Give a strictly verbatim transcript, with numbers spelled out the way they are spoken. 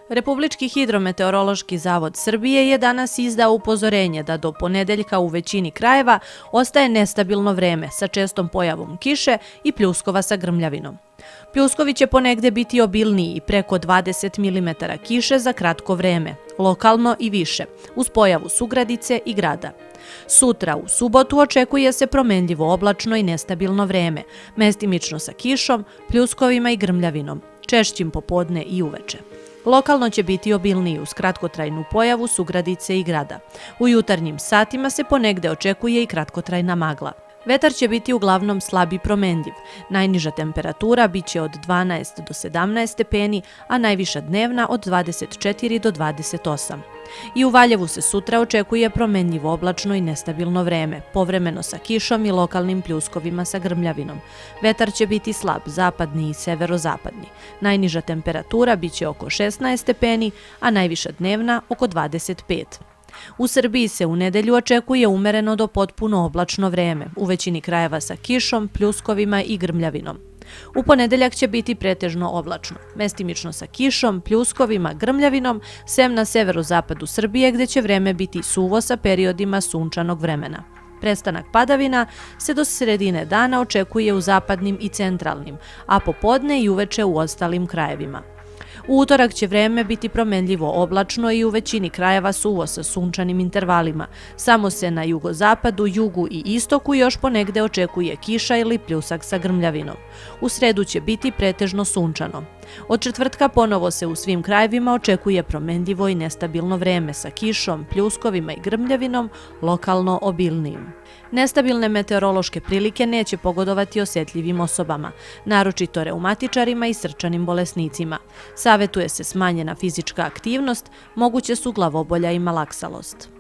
Republički hidrometeorološki zavod Srbije je danas izdao upozorenje da do ponedeljka u većini krajeva ostaje nestabilno vreme sa čestom pojavom kiše i pljuskova sa grmljavinom. Pljuskovi će ponegde biti obilniji i preko dvadeset milimetara kiše za kratko vreme, lokalno i više, uz pojavu sugradice i grada. Sutra u subotu očekuje se promenljivo oblačno i nestabilno vreme, mestimično sa kišom, pljuskovima i grmljavinom, češćim popodne i uveče. Lokalno će biti obilniji uz kratkotrajnu pojavu sugradice i grada. U jutarnjim satima se ponegde očekuje i kratkotrajna magla. Vetar će biti uglavnom slab i promenljiv. Najniža temperatura biće od dvanaest do sedamnaest stepeni, a najviša dnevna od dvadeset četiri do dvadeset osam. I u Valjevu se sutra očekuje promenljivo oblačno i nestabilno vreme, povremeno sa kišom i lokalnim pljuskovima sa grmljavinom. Vetar će biti slab, zapadni i severozapadni. Najniža temperatura biće oko šesnaest stepeni, a najviša dnevna oko dvadeset pet. U Srbiji se u nedelju očekuje umereno do potpuno oblačno vreme, u većini krajeva sa kišom, pljuskovima i grmljavinom. U ponedeljak će biti pretežno oblačno, mestimično sa kišom, pljuskovima, grmljavinom, sem na severozapadu Srbije gde će vreme biti suvo sa periodima sunčanog vremena. Prestanak padavina se do sredine dana očekuje u zapadnim i centralnim, a popodne i uveče u ostalim krajevima. U utorak će vreme biti promenljivo oblačno i u većini krajeva suvo sa sunčanim intervalima. Samo se na jugozapadu, jugu i istoku još ponegde očekuje kiša ili pljusak sa grmljavinom. U sredu će biti pretežno sunčano. Od četvrtka ponovo se u svim krajevima očekuje promenljivo i nestabilno vreme sa kišom, pljuskovima i grmljavinom, lokalno obilnijim. Nestabilne meteorološke prilike neće pogodovati osjetljivim osobama, naročito reumatičarima i srčanim bolesnicima. Savetuje se smanjena fizička aktivnost, moguće su glavobolja i malaksalost.